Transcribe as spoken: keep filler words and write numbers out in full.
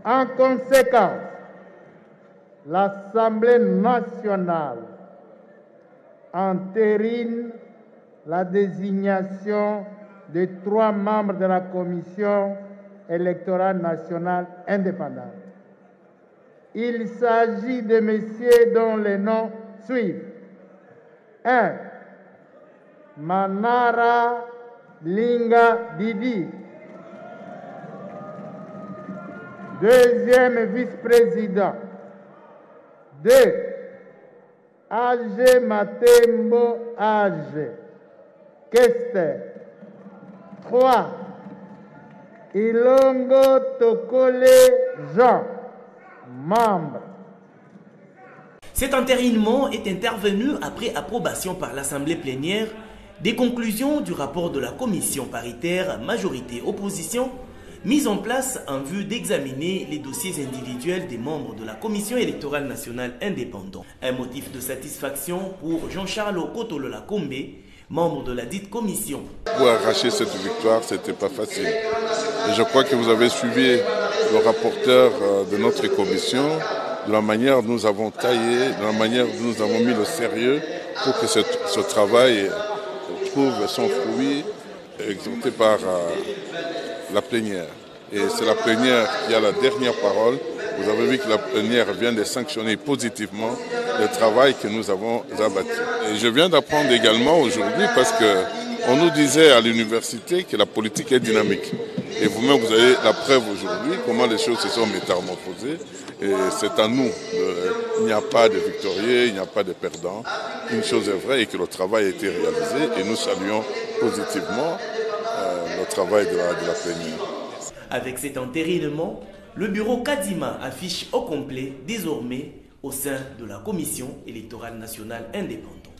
En conséquence, l'Assemblée nationale entérine la désignation de trois membres de la Commission électorale nationale indépendante. Il s'agit de messieurs dont les noms suivent. un. Manara Linga Didi. Deuxième vice-président. deux. Age Matembo Age. Kester. trois. Ilongo Tokole Jean. Membre. Cet entérinement est intervenu après approbation par l'Assemblée plénière des conclusions du rapport de la commission paritaire majorité-opposition mise en place en vue d'examiner les dossiers individuels des membres de la Commission électorale nationale indépendante. Un motif de satisfaction pour Jean-Charles Okotolo-Lakombe, membre de la dite commission. Pour arracher cette victoire, ce n'était pas facile. Et je crois que vous avez suivi le rapporteur de notre commission, de la manière dont nous avons taillé, de la manière dont nous avons mis le sérieux pour que ce, ce travail trouve son fruit exécuté par euh, la plénière. Et c'est la plénière qui a la dernière parole. Vous avez vu que la plénière vient de sanctionner positivement le travail que nous avons abattu. Et je viens d'apprendre également aujourd'hui parce qu'on nous disait à l'université que la politique est dynamique. Et vous-même, vous avez la preuve aujourd'hui comment les choses se sont métamorphosées. Et c'est à nous. Il n'y a pas de victorieux, il n'y a pas de perdants. Une chose est vraie et que le travail a été réalisé et nous saluons positivement euh, le travail de la, de la plénière. Avec cet entérinement, le bureau Kadima affiche au complet désormais au sein de la Commission électorale nationale indépendante.